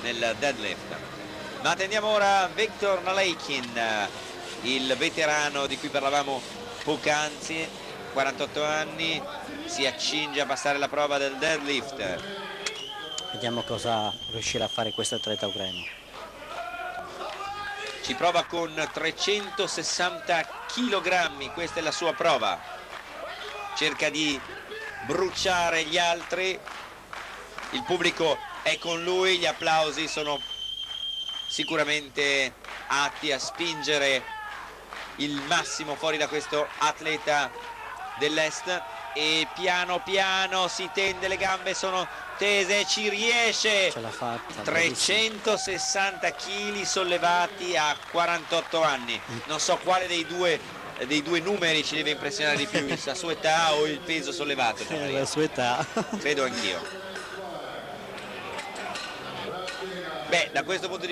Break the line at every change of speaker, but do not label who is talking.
nel deadlift. Ma attendiamo ora Viktor Naleikin, il veterano di cui parlavamo poc'anzi, 48 anni, si accinge a passare la prova del deadlift.
Vediamo cosa riuscirà a fare questo atleta ucraino.
Ci prova con 360 kg, questa è la sua prova. Cerca di bruciare gli altri, il pubblico è con lui, gli applausi sono sicuramente atti a spingere il massimo fuori da questo atleta dell'est, e piano piano si tende, le gambe sono tese, ci riesce.
Ce l'ha fatta.
360 kg sollevati a 48 anni. Non so quale dei due numeri ci deve impressionare di più, la sua età o il peso sollevato.
La sua età.
Credo anch'io. Beh, da questo punto di